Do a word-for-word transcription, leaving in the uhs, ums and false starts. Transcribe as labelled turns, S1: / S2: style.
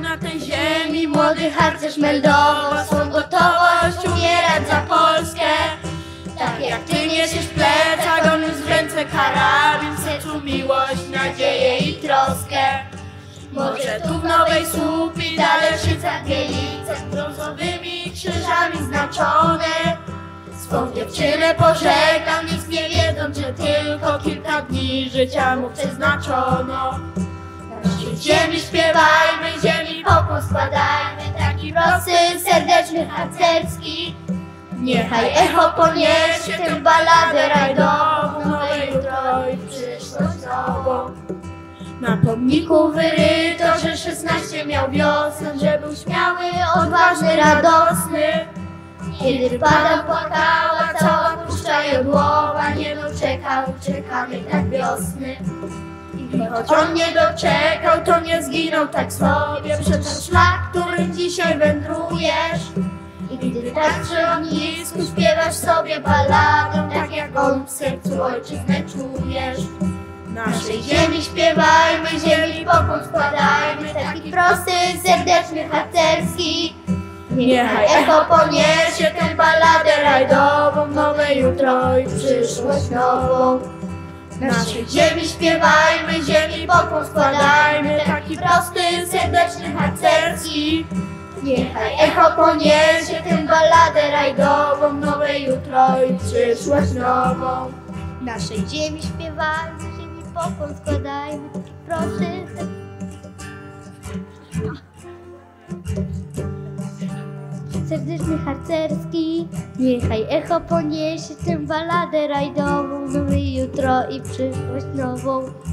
S1: na tej ziemi młody harcerz meldował swą gotowość umierać za Polskę. Tak jak ty niesiesz plecak, on już w ręce karabin, w sercu miłość, nadzieję i troskę. Może tu w Nowej Słupii, Daleszycach, Bielicach, brązowymi krzyżami znaczone. Swą dziewczynę pożegnam, nic nie wiedząc, że tylko kilka dni życia mu przeznaczono. Na ziemi śpiewajmy, ziemi pokłon składajmy, taki prosty, serdeczny, harcerski. Niechaj echo poniesie tę balladę rajdową, nowe jutro i przyszłość nową. Na pomniku wyryto, że szesnaście miał wiosen, że był śmiały, odważny, radosny. Kiedy padał, płakała cała puszcza jodłowa, nie doczekał czekanej tak wiosny. I choć on nie doczekał, to nie zginął tak sobie przez ten szlak, którym dzisiaj wędrujesz. I gdy tak przy ognisku śpiewasz sobie balladę, tak jak on w sercu ojczyznę czujesz. Naszej ziemi śpiewajmy, ziemi pokłon składajmy, taki prosty, serdeczny, harcerski. Niechaj echo poniesie tę balladę rajdową, nowe jutro i przyszłość nową. Naszej ziemi śpiewajmy, ziemi pokłon składajmy, taki prosty, serdeczny, harcerski. Niechaj echo poniesie tę balladę rajdową, nowe jutro i przyszłość nową.
S2: Naszej ziemi śpiewajmy, ziemi pokłon składajmy, proszę. Serdeczny harcerski, niechaj echo poniesie tę balladę rajdową, nowe jutro i przyszłość nową.